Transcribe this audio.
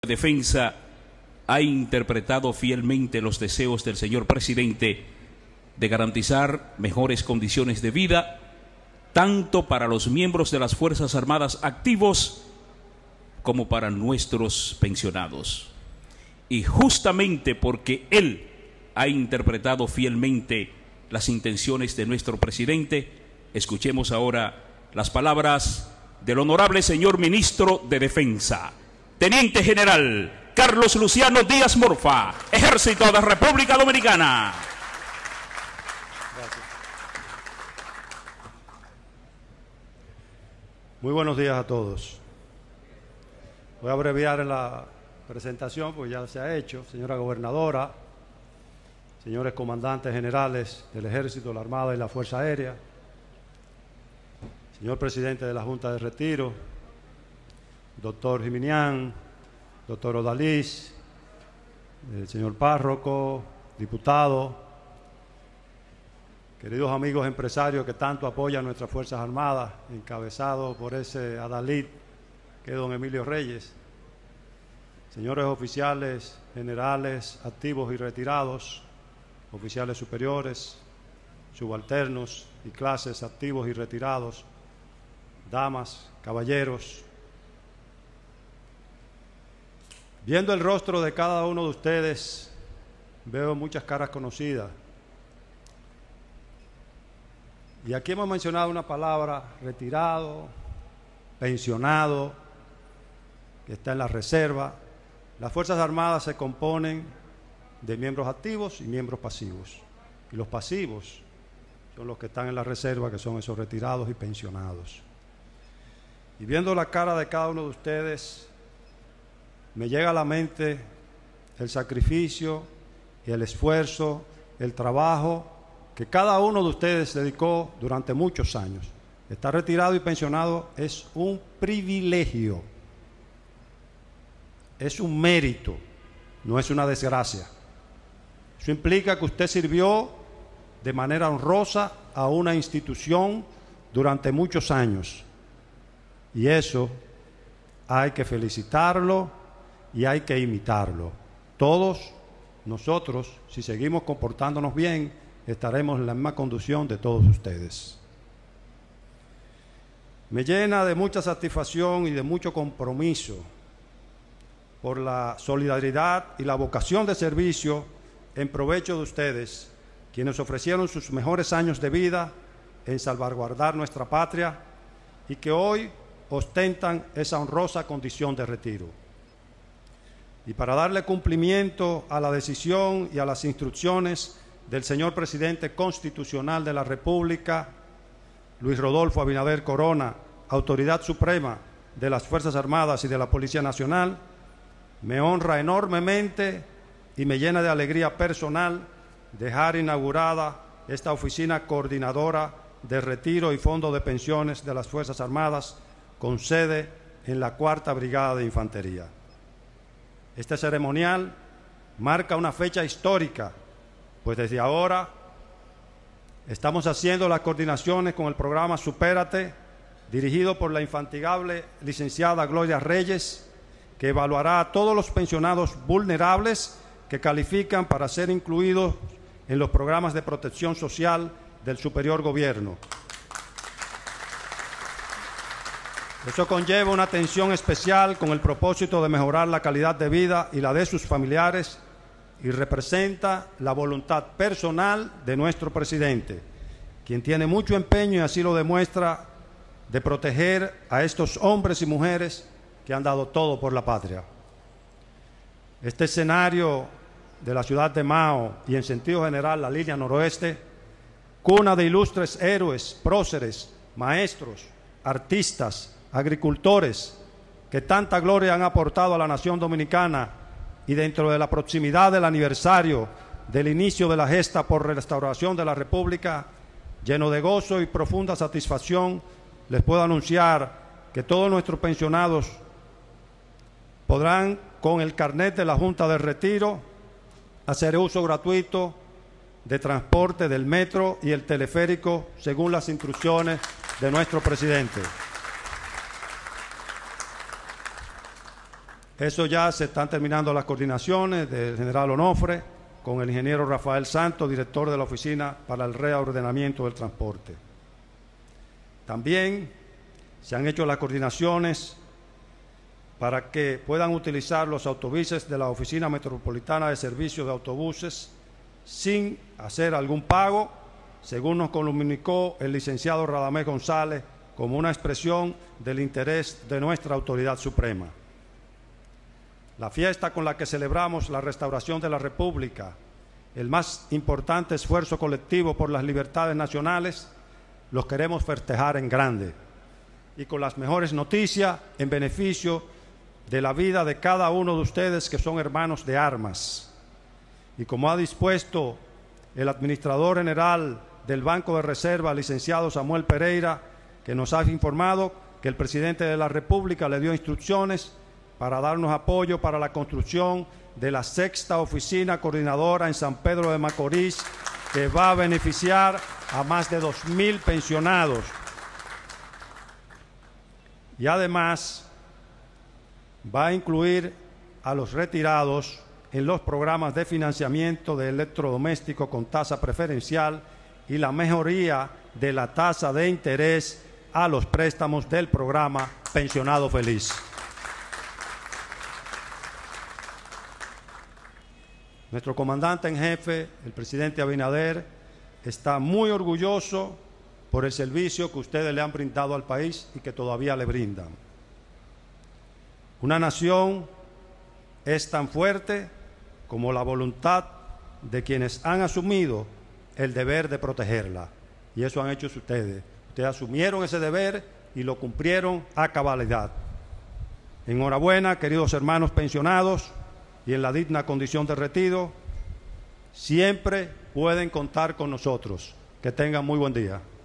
Defensa ha interpretado fielmente los deseos del señor presidente de garantizar mejores condiciones de vida, tanto para los miembros de las Fuerzas Armadas activos como para nuestros pensionados. Y justamente porque él ha interpretado fielmente las intenciones de nuestro presidente, escuchemos ahora las palabras del honorable señor ministro de Defensa, Teniente General Carlos Luciano Díaz Morfa, Ejército de República Dominicana. Gracias. Muy buenos días a todos. Voy a abreviar en la presentación, pues ya se ha hecho. Señora Gobernadora, señores comandantes generales del Ejército, la Armada y la Fuerza Aérea, señor presidente de la Junta de Retiro, doctor Jiminián, doctor Odalís, el señor párroco, diputado, queridos amigos empresarios que tanto apoyan nuestras Fuerzas Armadas, encabezado por ese adalid que es don Emilio Reyes, señores oficiales, generales, activos y retirados, oficiales superiores, subalternos y clases activos y retirados, damas, caballeros. Viendo el rostro de cada uno de ustedes, veo muchas caras conocidas. Y aquí hemos mencionado una palabra: retirado, pensionado, que está en la reserva. Las Fuerzas Armadas se componen de miembros activos y miembros pasivos. Y los pasivos son los que están en la reserva, que son esos retirados y pensionados. Y viendo la cara de cada uno de ustedes, me llega a la mente el sacrificio, el esfuerzo, el trabajo que cada uno de ustedes dedicó durante muchos años. Estar retirado y pensionado es un privilegio, es un mérito, no es una desgracia. Eso implica que usted sirvió de manera honrosa a una institución durante muchos años. Y eso hay que felicitarlo y hay que imitarlo. Todos nosotros, si seguimos comportándonos bien, estaremos en la misma condición de todos ustedes. Me llena de mucha satisfacción y de mucho compromiso por la solidaridad y la vocación de servicio en provecho de ustedes, quienes ofrecieron sus mejores años de vida en salvaguardar nuestra patria y que hoy ostentan esa honrosa condición de retiro. Y para darle cumplimiento a la decisión y a las instrucciones del señor presidente constitucional de la República, Luis Rodolfo Abinader Corona, autoridad suprema de las Fuerzas Armadas y de la Policía Nacional, me honra enormemente y me llena de alegría personal dejar inaugurada esta oficina coordinadora de retiro y fondo de pensiones de las Fuerzas Armadas, con sede en la 4ª Brigada de Infantería. Este ceremonial marca una fecha histórica, pues desde ahora estamos haciendo las coordinaciones con el programa Supérate, dirigido por la infatigable licenciada Gloria Reyes, que evaluará a todos los pensionados vulnerables que califican para ser incluidos en los programas de protección social del superior gobierno. Eso conlleva una atención especial con el propósito de mejorar la calidad de vida y la de sus familiares y representa la voluntad personal de nuestro presidente, quien tiene mucho empeño, y así lo demuestra, de proteger a estos hombres y mujeres que han dado todo por la patria. Este escenario de la ciudad de Mao y en sentido general la línea noroeste, cuna de ilustres héroes, próceres, maestros, artistas, agricultores, que tanta gloria han aportado a la nación dominicana, y dentro de la proximidad del aniversario del inicio de la gesta por restauración de la República, lleno de gozo y profunda satisfacción, les puedo anunciar que todos nuestros pensionados podrán, con el carnet de la Junta de Retiro, hacer uso gratuito de transporte del metro y el teleférico según las instrucciones de nuestro presidente. Eso ya se están terminando las coordinaciones del general Onofre con el ingeniero Rafael Santos, director de la Oficina para el Reordenamiento del Transporte. También se han hecho las coordinaciones para que puedan utilizar los autobuses de la Oficina Metropolitana de Servicios de Autobuses sin hacer algún pago, según nos comunicó el licenciado Radamés González, como una expresión del interés de nuestra autoridad suprema. La fiesta con la que celebramos la restauración de la República, el más importante esfuerzo colectivo por las libertades nacionales, los queremos festejar en grande y con las mejores noticias en beneficio de la vida de cada uno de ustedes que son hermanos de armas. Y como ha dispuesto el administrador general del Banco de Reserva, licenciado Samuel Pereira, que nos ha informado que el presidente de la República le dio instrucciones para darnos apoyo para la construcción de la 6ª oficina coordinadora en San Pedro de Macorís, que va a beneficiar a más de 2.000 pensionados. Y además va a incluir a los retirados en los programas de financiamiento de electrodomésticos con tasa preferencial y la mejoría de la tasa de interés a los préstamos del programa Pensionado Feliz. Nuestro comandante en jefe, el presidente Abinader, está muy orgulloso por el servicio que ustedes le han brindado al país y que todavía le brindan. Una nación es tan fuerte como la voluntad de quienes han asumido el deber de protegerla. Y eso han hecho ustedes. Ustedes asumieron ese deber y lo cumplieron a cabalidad. Enhorabuena, queridos hermanos pensionados, y en la digna condición de retiro, siempre pueden contar con nosotros. Que tengan muy buen día.